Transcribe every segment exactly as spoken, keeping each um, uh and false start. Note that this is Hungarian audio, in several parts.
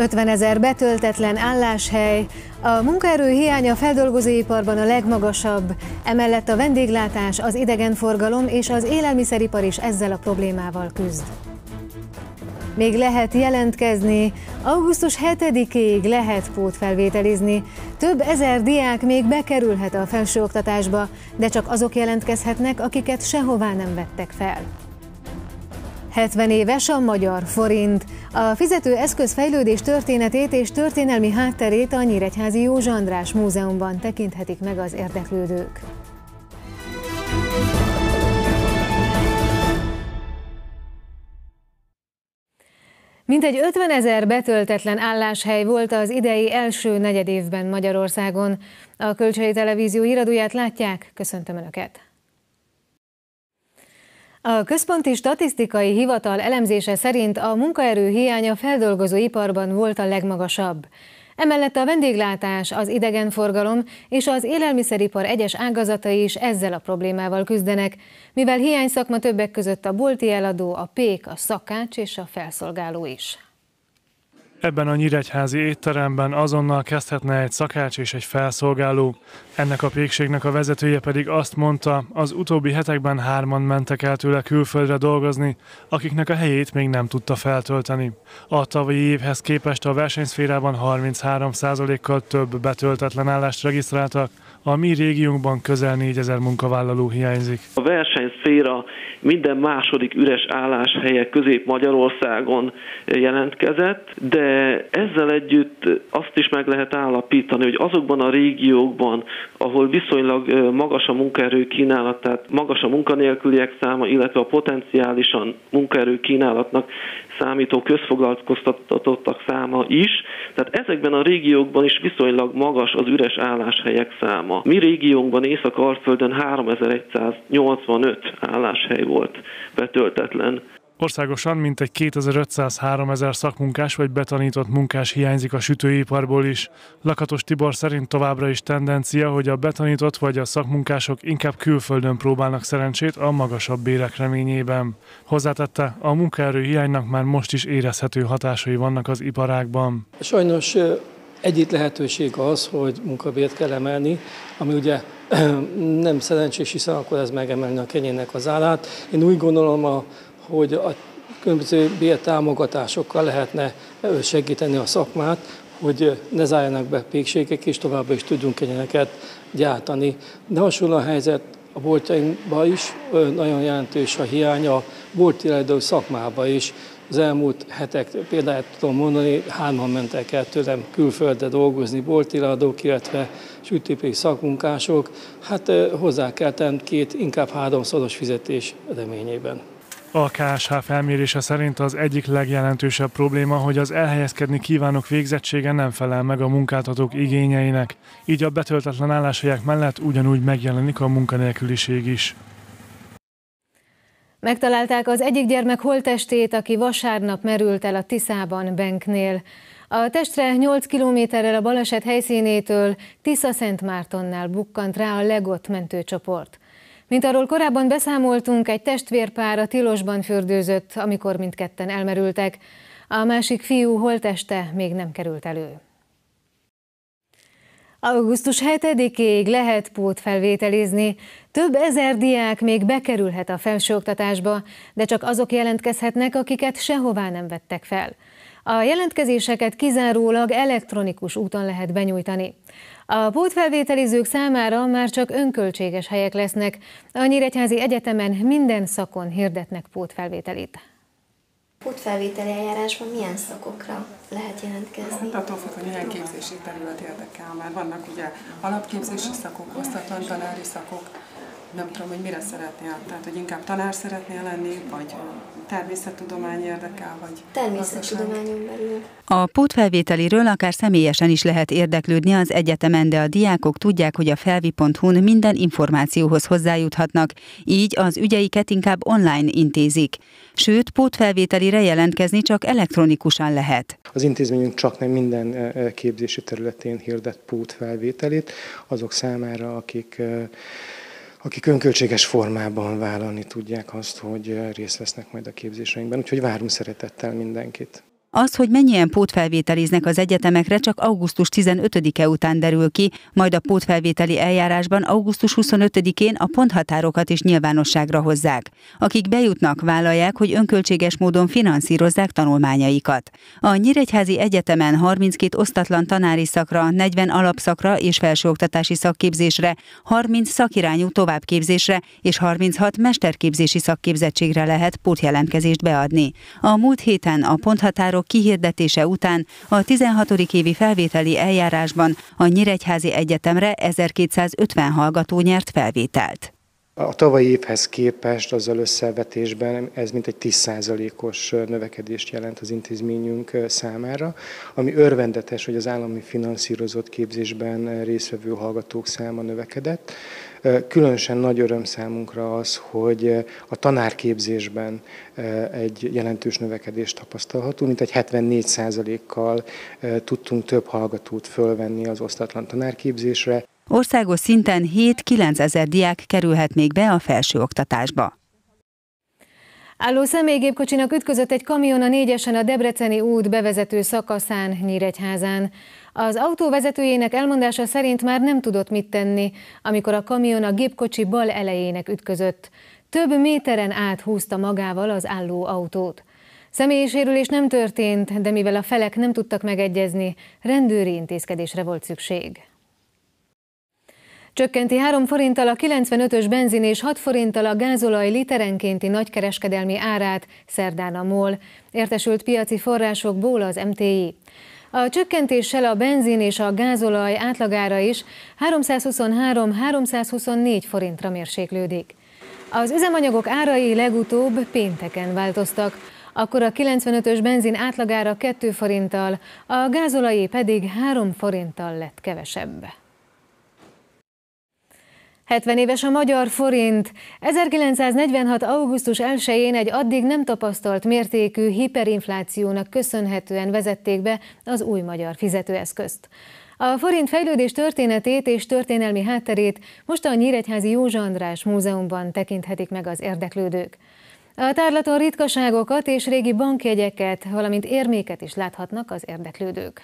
ötvenezer betöltetlen álláshely, a munkaerő hiánya a feldolgozóiparban a legmagasabb, emellett a vendéglátás, az idegenforgalom és az élelmiszeripar is ezzel a problémával küzd. Még lehet jelentkezni, augusztus hetedikéig lehet pótfelvételizni. Több ezer diák még bekerülhet a felsőoktatásba, de csak azok jelentkezhetnek, akiket sehová nem vettek fel. hetven éves a magyar forint. A fizetőeszköz fejlődés történetét és történelmi hátterét a Nyíregyházi Józsa András Múzeumban tekinthetik meg az érdeklődők. Mintegy ötvenezer betöltetlen álláshely volt az idei első negyedévben Magyarországon. A Kölcsei Televízió híradóját látják, köszöntöm Önöket! A Központi Statisztikai Hivatal elemzése szerint a munkaerő hiánya a feldolgozóiparban volt a legmagasabb. Emellett a vendéglátás, az idegenforgalom és az élelmiszeripar egyes ágazatai is ezzel a problémával küzdenek, mivel hiányszakma többek között a bolti eladó, a pék, a szakács és a felszolgáló is. Ebben a nyíregyházi étteremben azonnal kezdhetne egy szakács és egy felszolgáló. Ennek a pékségnek a vezetője pedig azt mondta, az utóbbi hetekben hárman mentek el tőle külföldre dolgozni, akiknek a helyét még nem tudta feltölteni. A tavalyi évhez képest a versenyszférában harminchárom százalékkal több betöltetlen állást regisztráltak, a mi régiónkban közel négyezer munkavállaló hiányzik. A versenyszféra minden második üres álláshelye Közép-Magyarországon jelentkezett, de ezzel együtt azt is meg lehet állapítani, hogy azokban a régiókban, ahol viszonylag magas a munkaerő kínálat, tehát magas a munkanélküliek száma, illetve a potenciálisan munkaerő kínálatnak számító közfoglalkoztatottak száma is, tehát ezekben a régiókban is viszonylag magas az üres álláshelyek száma. Mi régiónkban Észak-Alföldön háromezer-egyszáznyolcvanöt álláshely volt betöltetlen. Országosan mintegy kétezer-ötszáz-háromezer szakmunkás vagy betanított munkás hiányzik a sütőiparból is. Lakatos Tibor szerint továbbra is tendencia, hogy a betanított vagy a szakmunkások inkább külföldön próbálnak szerencsét a magasabb bérek reményében. Hozzátette, a munkaerő hiánynak már most is érezhető hatásai vannak az iparágban. Sajnos egyik lehetőség az, hogy munkabért kell emelni, ami ugye nem szerencsés, hiszen akkor ez megemelni a kenyének az árát. Én úgy gondolom, hogy a különböző bértámogatásokkal lehetne segíteni a szakmát, hogy ne zárjanak be pékségek, és továbbra is tudjunk kenyereket gyártani. De hasonló a helyzet a boltjainkban is, nagyon jelentős a hiány a bolti eladó szakmában is. Az elmúlt hetek például tudom mondani, hárman mentek el tőlem külföldre dolgozni, bolti eladók, illetve sütőipari szakmunkások. Hát hozzá kell tenni két, inkább háromszoros fizetés reményében. A ká es há felmérése szerint az egyik legjelentősebb probléma, hogy az elhelyezkedni kívánók végzettsége nem felel meg a munkáltatók igényeinek. Így a betöltetlen álláshelyek mellett ugyanúgy megjelenik a munkanélküliség is. Megtalálták az egyik gyermek holttestét, aki vasárnap merült el a Tiszában Benknél. A testre nyolc kilométerrel a baleset helyszínétől Tisza-Szentmártonnál bukkant rá a Legott mentőcsoport. Mint arról korábban beszámoltunk, egy testvérpár a Tilosban fürdőzött, amikor mindketten elmerültek. A másik fiú holtteste még nem került elő. augusztus hetedikéig lehet pótfelvételizni. Több ezer diák még bekerülhet a felsőoktatásba, de csak azok jelentkezhetnek, akiket sehová nem vettek fel. A jelentkezéseket kizárólag elektronikus úton lehet benyújtani. A pótfelvételizők számára már csak önköltséges helyek lesznek. A Nyíregyházi Egyetemen minden szakon hirdetnek pótfelvételit. Pótfelvételi eljárásban milyen szakokra lehet jelentkezni? Hát attól függ, hogy milyen képzési terület érdekel, mert vannak ugye alapképzési szakok, osztatlan tanári szakok. Nem tudom, hogy mire szeretnél, tehát hogy inkább tanár szeretnél lenni, vagy természettudomány érdekel, vagy természettudományon belül. A pótfelvételiről akár személyesen is lehet érdeklődni az egyetemen, de a diákok tudják, hogy a felvi pont hu-n minden információhoz hozzájuthatnak, így az ügyeiket inkább online intézik. Sőt, pótfelvételire jelentkezni csak elektronikusan lehet. Az intézményünk csak nem minden képzési területén hirdet pótfelvételit, azok számára, akik akik önköltséges formában vállalni tudják azt, hogy részt vesznek majd a képzéseinkben. Úgyhogy várunk szeretettel mindenkit. Az, hogy mennyien pótfelvételiznek az egyetemekre, csak augusztus tizenötödike után derül ki, majd a pótfelvételi eljárásban augusztus huszonötödikén a ponthatárokat is nyilvánosságra hozzák. Akik bejutnak, vállalják, hogy önköltséges módon finanszírozzák tanulmányaikat. A Nyíregyházi Egyetemen harminckét osztatlan tanári szakra, negyven alapszakra és felsőoktatási szakképzésre, harminc szakirányú továbbképzésre és harminchat mesterképzési szakképzettségre lehet pótjelentkezést beadni. A múlt héten a ponthatárok kihirdetése után a tizenhatodik évi felvételi eljárásban a Nyíregyházi Egyetemre ezerkétszázötven hallgató nyert felvételt. A tavalyi évhez képest azzal összevetésben ez mintegy tíz százalékos növekedést jelent az intézményünk számára, ami örvendetes, hogy az állami finanszírozott képzésben résztvevő hallgatók száma növekedett. Különösen nagy öröm számunkra az, hogy a tanárképzésben egy jelentős növekedést tapasztalható, mint egy hetvennégy százalékkal tudtunk több hallgatót fölvenni az osztatlan tanárképzésre. Országos szinten hét-kilenc ezer diák kerülhet még be a felsőoktatásba. Álló személygépkocsinak ütközött egy kamion a négyesen a Debreceni út bevezető szakaszán Nyíregyházán. Az autó vezetőjének elmondása szerint már nem tudott mit tenni, amikor a kamion a gépkocsi bal elejének ütközött. Több méteren át húzta magával az álló autót. Személyi sérülés nem történt, de mivel a felek nem tudtak megegyezni, rendőri intézkedésre volt szükség. Csökkenti három forinttal a kilencvenötös benzin és hat forinttal a gázolaj literenkénti nagykereskedelmi árát szerdán a MOL, értesült piaci forrásokból az em té i. A csökkentéssel a benzin és a gázolaj átlagára is háromszázhuszonhárom-háromszázhuszonnégy forintra mérséklődik. Az üzemanyagok árai legutóbb pénteken változtak, akkor a kilencvenötös benzin átlagára két forinttal, a gázolajé pedig három forinttal lett kevesebb. hetven éves a magyar forint. ezerkilencszáznegyvenhat. augusztus elsején egy addig nem tapasztalt mértékű hiperinflációnak köszönhetően vezették be az új magyar fizetőeszközt. A forint fejlődés történetét és történelmi hátterét most a Nyíregyházi Józsa András Múzeumban tekinthetik meg az érdeklődők. A tárlaton ritkaságokat és régi bankjegyeket, valamint érméket is láthatnak az érdeklődők.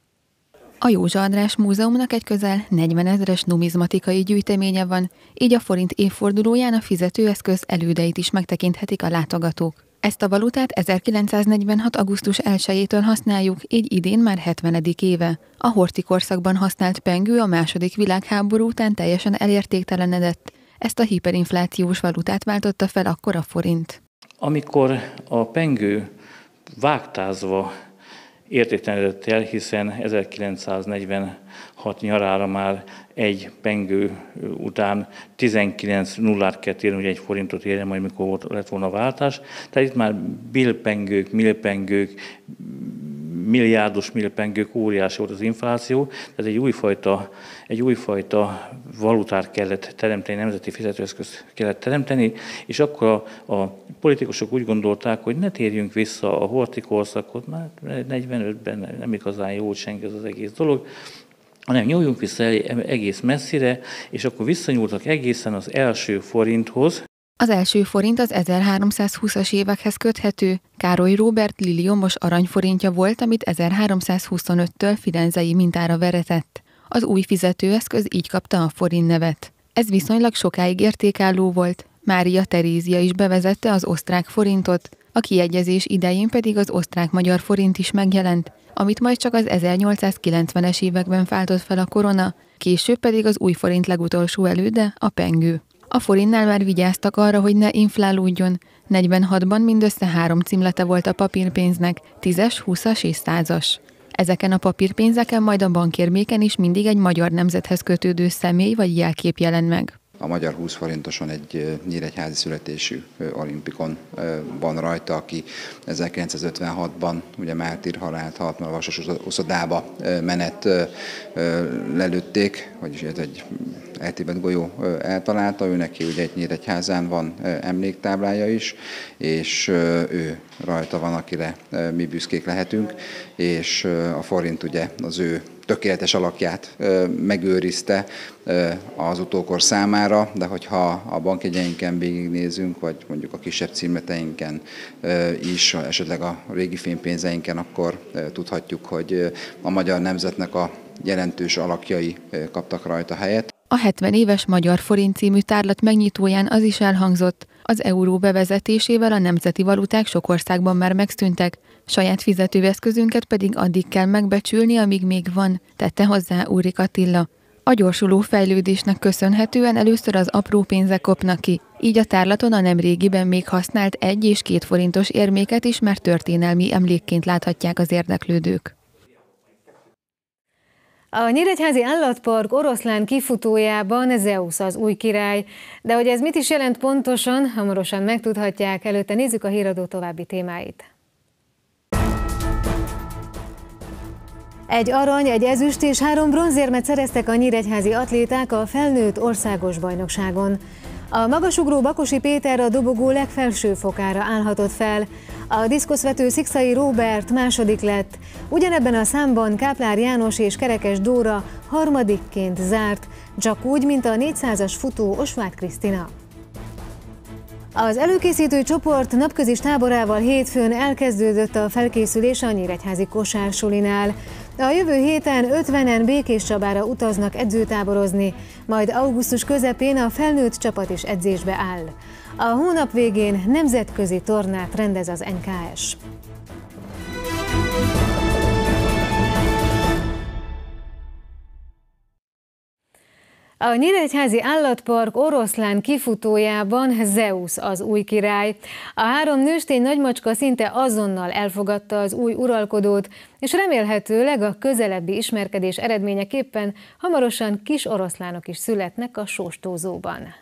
A Józsa András Múzeumnak egy közel negyvenezres numizmatikai gyűjteménye van, így a forint évfordulóján a fizetőeszköz elődeit is megtekinthetik a látogatók. Ezt a valutát ezerkilencszáznegyvenhat. augusztus elsejétől használjuk, így idén már hetvenedik éve. A horthy korszakban használt pengő a második világháború után teljesen elértéktelenedett. Ezt a hiperinflációs valutát váltotta fel akkor a forint. Amikor a pengő vágtázva értéktelenedett el, hiszen ezerkilencszáznegyvenhat nyarára már egy pengő után tizenkilenc nullát kellett érni, hogy egy forintot érjen, majd mikor lett volna váltás. Tehát itt már billpengők, millpengők, milliárdos millpengők, óriási volt az infláció, tehát egy újfajta, egy újfajta valutát kellett teremteni, nemzeti fizetőeszközt kellett teremteni, és akkor a, a politikusok úgy gondolták, hogy ne térjünk vissza a horthy korszakot, mert negyvenötben nem igazán jó senki ez az egész dolog, hanem nyúljunk vissza egész messzire, és akkor visszanyúltak egészen az első forinthoz. Az első forint az ezerháromszázhúszas évekhez köthető, Károly Róbert liliomos aranyforintja volt, amit ezerháromszázhuszonöttől firenzei mintára veretett. Az új fizetőeszköz így kapta a forint nevet. Ez viszonylag sokáig értékálló volt, Mária Terézia is bevezette az osztrák forintot, a kiegyezés idején pedig az osztrák-magyar forint is megjelent, amit majd csak az ezernyolcszázkilencvenes években váltott fel a korona, később pedig az új forint legutolsó előde, a pengő. A forintnál már vigyáztak arra, hogy ne inflálódjon. negyvenhatban mindössze három címlete volt a papírpénznek, tízes, húszas és százas. Ezeken a papírpénzeken, majd a bankérméken is mindig egy magyar nemzethez kötődő személy vagy jelkép jelent meg. A magyar húsz forintoson egy nyíregyházi születésű olimpikon van rajta, aki ezerkilencszázötvenhatban ugye mártír halált halt, mert a Vasas uszodába menet lelőtték, vagyis egy eltébet golyó eltalálta, ő neki ugye egy Nyíregyházán van emléktáblája is, és ő rajta van, akire mi büszkék lehetünk, és a forint ugye az ő tökéletes alakját megőrizte az utókor számára, de hogyha a bankjegyeinken végignézünk, vagy mondjuk a kisebb címleteinken is, esetleg a régi fénypénzeinken, akkor tudhatjuk, hogy a magyar nemzetnek a jelentős alakjai kaptak rajta helyet. A hetven éves Magyar Forint című tárlat megnyitóján az is elhangzott, az euró bevezetésével a nemzeti valuták sok országban már megszűntek, saját fizetőeszközünket pedig addig kell megbecsülni, amíg még van, tette hozzá Úrik Attila. A gyorsuló fejlődésnek köszönhetően először az apró pénzek kopnak ki, így a tárlaton a nemrégiben még használt egy és két forintos érméket is már történelmi emlékként láthatják az érdeklődők. A Nyíregyházi Állatpark oroszlán kifutójában Zeusz az új király, de hogy ez mit is jelent pontosan, hamarosan megtudhatják, előtte nézzük a híradó további témáit. Egy arany, egy ezüst és három bronzérmet szereztek a nyíregyházi atléták a felnőtt országos bajnokságon. A magasugró Bakosi Péter a dobogó legfelső fokára állhatott fel, a diszkoszvető Szikszai Róbert második lett, ugyanebben a számban Káplár János és Kerekes Dóra harmadikként zárt, csak úgy, mint a négyszázas futó Osváth Krisztina. Az előkészítő csoport napközis táborával hétfőn elkezdődött a felkészülés a nyíregyházi kosársulinál. A jövő héten ötvenen Békéscsabára utaznak edzőtáborozni, majd augusztus közepén a felnőtt csapat is edzésbe áll. A hónap végén nemzetközi tornát rendez az en ká es. A Nyíregyházi Állatpark oroszlán kifutójában Zeusz az új király. A három nőstény nagymacska szinte azonnal elfogadta az új uralkodót, és remélhetőleg a közelebbi ismerkedés eredményeképpen hamarosan kis oroszlánok is születnek a sóstózóban.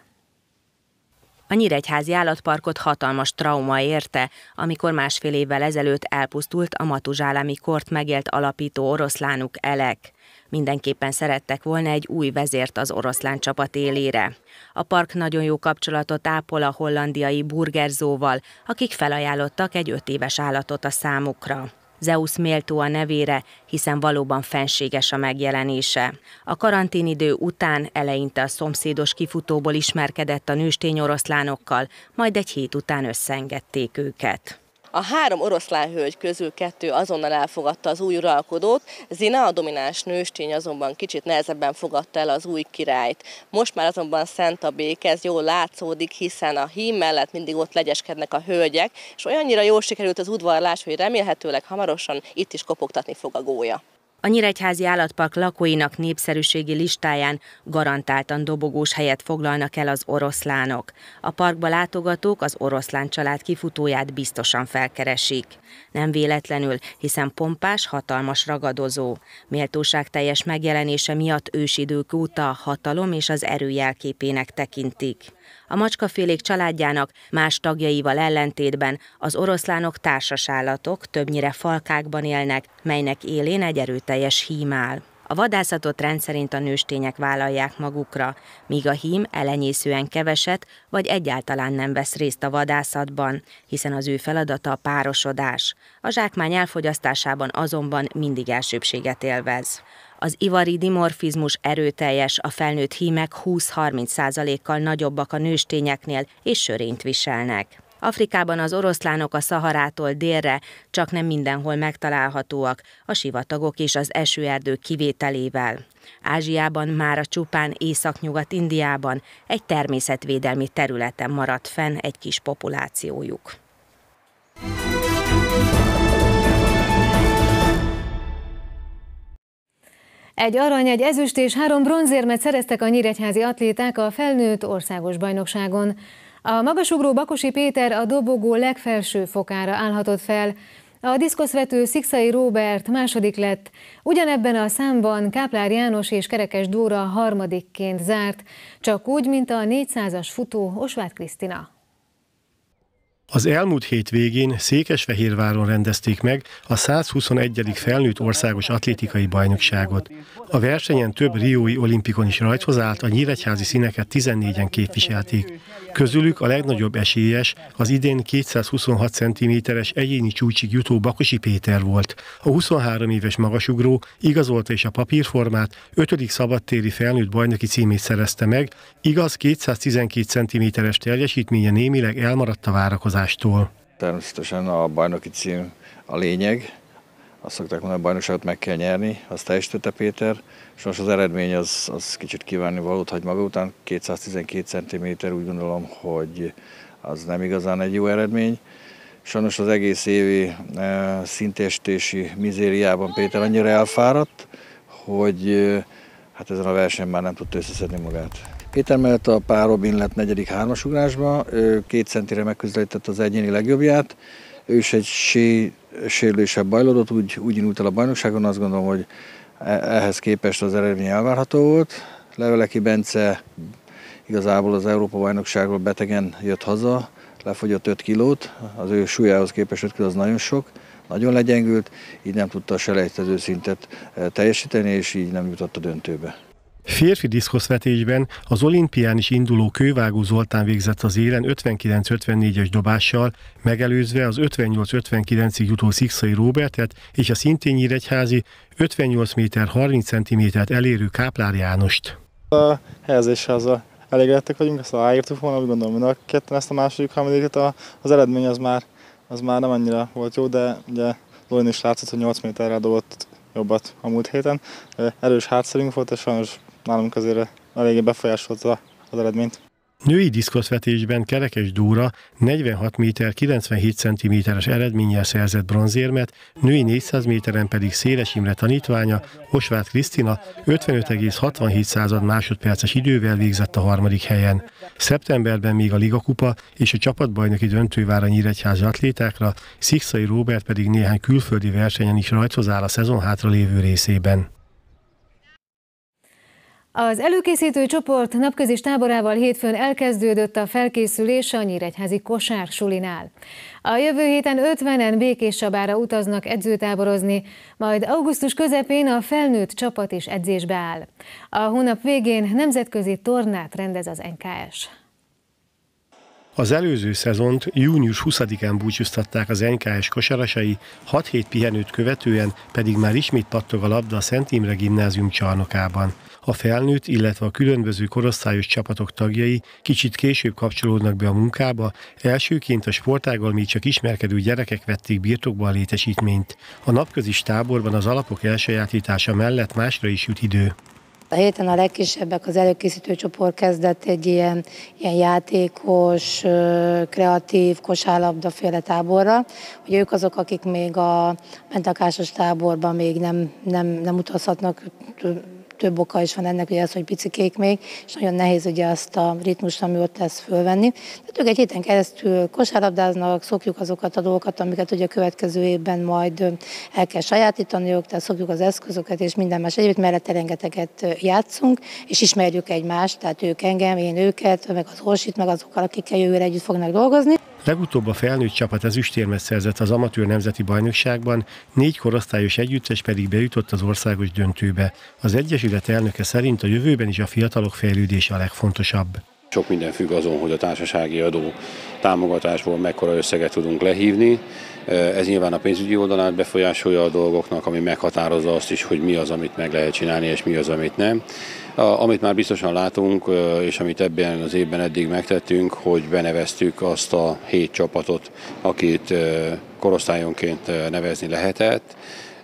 A Nyíregyházi Állatparkot hatalmas trauma érte, amikor másfél évvel ezelőtt elpusztult a matuzsálámi kort megélt alapító oroszlánuk Elek. Mindenképpen szerettek volna egy új vezért az oroszlán csapat élére. A park nagyon jó kapcsolatot ápol a hollandiai Burgerzóval, akik felajánlottak egy öt éves állatot a számukra. Zeusz méltó a nevére, hiszen valóban fenséges a megjelenése. A karanténidő után eleinte a szomszédos kifutóból ismerkedett a nőstény oroszlánokkal, majd egy hét után összeengedték őket. A három oroszlán hölgy közül kettő azonnal elfogadta az új uralkodót, Zina, a domináns nőstény azonban kicsit nehezebben fogadta el az új királyt. Most már azonban szent a béke, ez jól látszódik, hiszen a hím mellett mindig ott legyeskednek a hölgyek, és olyannyira jól sikerült az udvarlás, hogy remélhetőleg hamarosan itt is kopogtatni fog a gólya. A Nyíregyházi Állatpark lakóinak népszerűségi listáján garantáltan dobogós helyet foglalnak el az oroszlánok. A parkba látogatók az oroszlán család kifutóját biztosan felkeresik. Nem véletlenül, hiszen pompás, hatalmas ragadozó. Méltóságteljes megjelenése miatt ősidők óta a hatalom és az erő jelképének tekintik. A macskafélék családjának más tagjaival ellentétben az oroszlánok társasállatok, többnyire falkákban élnek, melynek élén egy erőteljes hím áll. A vadászatot rendszerint a nőstények vállalják magukra, míg a hím elenyészően keveset vagy egyáltalán nem vesz részt a vadászatban, hiszen az ő feladata a párosodás. A zsákmány elfogyasztásában azonban mindig elsőbbséget élvez. Az ivari dimorfizmus erőteljes, a felnőtt hímek húsz-harminc százalékkal nagyobbak a nőstényeknél és sörényt viselnek. Afrikában az oroszlánok a Szaharától délre csak nem mindenhol megtalálhatóak, a sivatagok és az esőerdők kivételével. Ázsiában mára csupán Északnyugat-Indiában egy természetvédelmi területen maradt fenn egy kis populációjuk. Egy arany, egy ezüst és három bronzérmet szereztek a nyíregyházi atléták a felnőtt országos bajnokságon. A magasugró Bakosi Péter a dobogó legfelső fokára állhatott fel, a diszkoszvető Szikszai Róbert második lett, ugyanebben a számban Káplár János és Kerekes Dóra harmadikként zárt, csak úgy, mint a négyszázas futó Osváth Krisztina. Az elmúlt hét végén Székesfehérváron rendezték meg a százhuszonegyedik felnőtt országos atlétikai bajnokságot. A versenyen több riói olimpikon is rajthoz állt, a nyíregyházi színeket tizennégyen képviselték. Közülük a legnagyobb esélyes az idén kétszázhuszonhat centiméteres egyéni csúcsig jutó Bakosi Péter volt. A huszonhárom éves magasugró igazolta is a papírformát, ötödik szabadtéri felnőtt bajnoki címét szerezte meg, igaz kétszáztizenkét centiméteres teljesítménye némileg elmaradt a várakozástól. Természetesen a bajnoki cím a lényeg. Azt szokták mondani, a bajnokságot meg kell nyerni, azt teljesítette Péter, és most az eredmény az, az kicsit kívánni valót hagy maga után. kétszáztizenkét centiméter, úgy gondolom, hogy az nem igazán egy jó eredmény. Sajnos az egész évi e, szintestési mizériában Péter annyira elfáradt, hogy e, hát ezen a versenyen már nem tudta összeszedni magát. Péter mellett a Pál Robin lett negyedik hármasugrásba, két centire megközelítette az egyéni legjobbját. Ő is egy sé, sérülésebb bajlódott, úgy, úgy indult el a bajnokságon, azt gondolom, hogy ehhez képest az eredmény elvárható volt. Leveleki Bence igazából az Európa-bajnokságról betegen jött haza, lefogyott öt kilót, az ő súlyához képest öt kiló az nagyon sok, nagyon legyengült, így nem tudta a selejtező szintet teljesíteni, és így nem jutott a döntőbe. Férfi diszkoszvetésben az olimpián is induló Kővágó Zoltán végzett az élen ötvenkilenc ötvennégyes dobással, megelőzve az ötvennyolc ötvenkilencig jutó Szikszai Róbertet és a szintén nyíregyházi ötvennyolc méter harminc centimétert elérő Káplár Jánost. A helyezéssel azzal elégedettek vagyunk, ezt aláírtuk volna, úgy gondolom, hogy ketten ezt a második harmadikat, az eredmény az már, az már nem annyira volt jó, de ugye Zolin is látszott, hogy nyolc méterrel dobott jobbat a múlt héten. Erős hátszerünk volt, és sajnos nálunk azért eléggé befolyásolta az eredményt. Női diszkoszvetésben Kerekes Dóra negyvenhat méter kilencvenhét centiméteres eredménnyel szerzett bronzérmet, női négyszáz méteren pedig Széles Imre tanítványa, Osváth Krisztina ötvenöt egész hatvanhét másodperces idővel végzett a harmadik helyen. Szeptemberben még a Ligakupa és a csapatbajnoki döntő vár a nyíregyházi atlétákra, Szikszai Róbert pedig néhány külföldi versenyen is rajthoz áll a szezon hátralévő részében. Az előkészítő csoport napközis táborával hétfőn elkezdődött a felkészülés a nyíregyházi kosársulinál. A jövő héten ötvenen Békéscsabára utaznak edzőtáborozni, majd augusztus közepén a felnőtt csapat is edzésbe áll. A hónap végén nemzetközi tornát rendez az en ká es. Az előző szezont június huszadikán búcsúztatták az en ká es kosarasai, hat hét pihenőt követően pedig már ismét pattog a labda a Szent Imre Gimnázium csarnokában. A felnőtt, illetve a különböző korosztályos csapatok tagjai kicsit később kapcsolódnak be a munkába, elsőként a sportággal még csak ismerkedő gyerekek vették birtokba a létesítményt. A napközis táborban az alapok elsajátítása mellett másra is jut idő. A héten a legkisebbek, az előkészítő csoport kezdett egy ilyen, ilyen játékos, kreatív kosárlabdaféle táborra. Ugye ők azok, akik még a bentakásos táborban még nem, nem, nem utazhatnak, több oka is van ennek, ugye az, hogy picikék még, és nagyon nehéz ugye azt a ritmust, ami ott lesz, fölvenni. Tehát ők egy héten keresztül kosárlabdáznak, szokjuk azokat a dolgokat, amiket ugye a következő évben majd el kell sajátítaniuk, tehát szokjuk az eszközöket és minden más egyébként, mellette rengeteget játszunk, és ismerjük egymást, tehát ők engem, én őket, meg az Orsit, meg azokkal, akikkel jövőre együtt fognak dolgozni. Legutóbb a felnőtt csapat ezüstérmet szerzett az amatőr nemzeti bajnokságban, négy korosztályos együttes pedig bejutott az országos döntőbe. Az egyesület elnöke szerint a jövőben is a fiatalok fejlődése a legfontosabb. Sok minden függ azon, hogy a társasági adó támogatásból mekkora összeget tudunk lehívni. Ez nyilván a pénzügyi oldalát befolyásolja a dolgoknak, ami meghatározza azt is, hogy mi az, amit meg lehet csinálni, és mi az, amit nem. Amit már biztosan látunk, és amit ebben az évben eddig megtettünk, hogy beneveztük azt a hét csapatot, akit korosztályonként nevezni lehetett,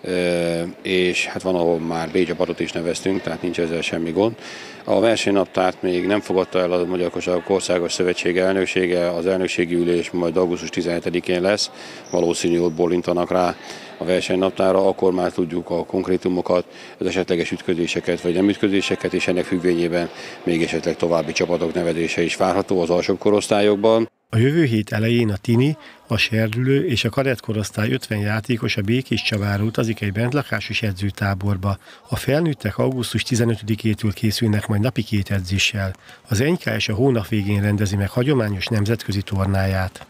és hát van, ahol már B csapatot is neveztünk, tehát nincs ezzel semmi gond. A versenynaptárt még nem fogadta el a Magyar Kosárlabda Országos Szövetség elnöksége, az elnökségi ülés majd augusztus tizenhetedikén lesz, valószínű, hogy bólintanak rá a versenynaptára, akkor már tudjuk a konkrétumokat, az esetleges ütközéseket vagy nem ütközéseket, és ennek függvényében még esetleg további csapatok nevezése is várható az alsóbb korosztályokban. A jövő hét elején a tini, a serdülő és a kadett korosztály ötven játékos a Békéscsabára utazik egy bentlakásos edzőtáborba. A felnőttek augusztus tizenötödikétől készülnek majd napi két edzéssel. Az en ká es a hónap végén rendezi meg hagyományos nemzetközi tornáját.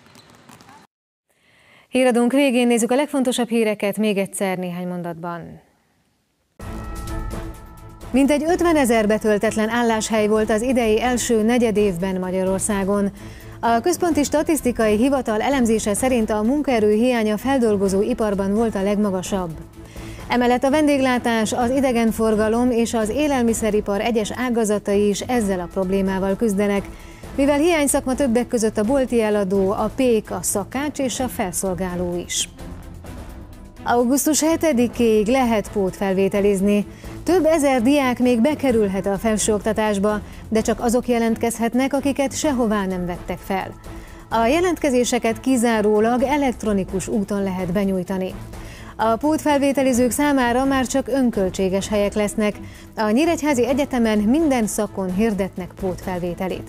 Híradónk végén nézzük a legfontosabb híreket még egyszer néhány mondatban. Mintegy ötvenezer betöltetlen álláshely volt az idei első negyedévben Magyarországon. A Központi Statisztikai Hivatal elemzése szerint a munkaerő hiánya feldolgozó iparban volt a legmagasabb. Emellett a vendéglátás, az idegenforgalom és az élelmiszeripar egyes ágazatai is ezzel a problémával küzdenek, mivel hiányszakma többek között a bolti eladó, a pék, a szakács és a felszolgáló is. augusztus hetedikéig lehet pótfelvételizni. Több ezer diák még bekerülhet a felsőoktatásba, de csak azok jelentkezhetnek, akiket sehová nem vettek fel. A jelentkezéseket kizárólag elektronikus úton lehet benyújtani. A pótfelvételizők számára már csak önköltséges helyek lesznek. A Nyíregyházi Egyetemen minden szakon hirdetnek pótfelvételit.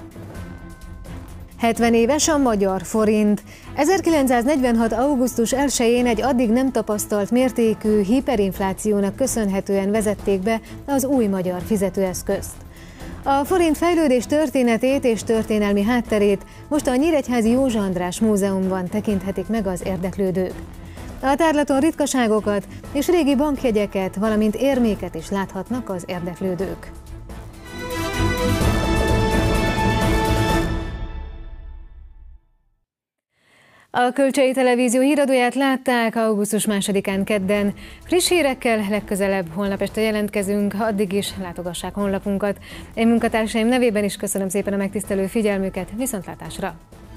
hetven éves a magyar forint. ezerkilencszáznegyvenhat. augusztus elsején egy addig nem tapasztalt mértékű hiperinflációnak köszönhetően vezették be az új magyar fizetőeszközt. A forint fejlődés történetét és történelmi hátterét most a Nyíregyházi Józsa András Múzeumban tekinthetik meg az érdeklődők. A tárlaton ritkaságokat és régi bankjegyeket, valamint érméket is láthatnak az érdeklődők. A Kölcsei Televízió híradóját látták augusztus másodikán kedden. Friss hírekkel legközelebb holnap este jelentkezünk, addig is látogassák honlapunkat. Én munkatársaim nevében is köszönöm szépen a megtisztelő figyelmüket, viszontlátásra!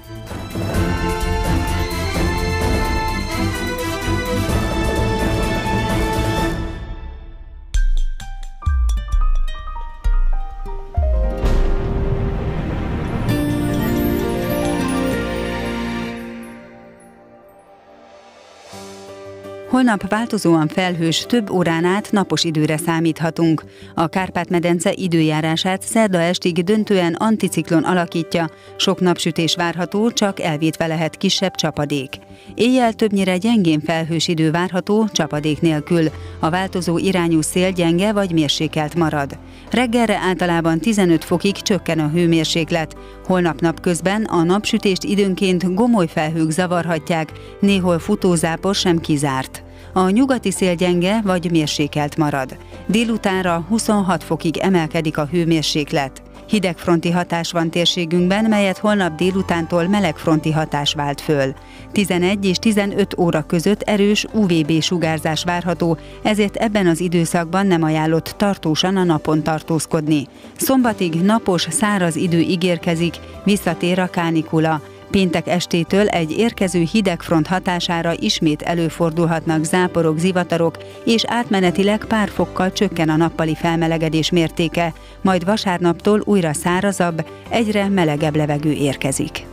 Holnap változóan felhős, több órán át napos időre számíthatunk. A Kárpát-medence időjárását szerda estig döntően anticiklon alakítja, sok napsütés várható, csak elvétve lehet kisebb csapadék. Éjjel többnyire gyengén felhős idő várható, csapadék nélkül. A változó irányú szél gyenge vagy mérsékelt marad. Reggelre általában tizenöt fokig csökken a hőmérséklet. Holnap napközben a napsütést időnként gomoly felhők zavarhatják, néhol futózápor sem kizárt. A nyugati szél gyenge vagy mérsékelt marad. Délutánra huszonhat fokig emelkedik a hőmérséklet. Hidegfronti hatás van térségünkben, melyet holnap délutántól melegfronti hatás vált föl. tizenegy és tizenöt óra között erős u vé bé sugárzás várható, ezért ebben az időszakban nem ajánlott tartósan a napon tartózkodni. Szombatig napos, száraz idő ígérkezik, visszatér a kánikula. Péntek estétől egy érkező hidegfront hatására ismét előfordulhatnak záporok, zivatarok, és átmenetileg pár fokkal csökken a nappali felmelegedés mértéke, majd vasárnaptól újra szárazabb, egyre melegebb levegő érkezik.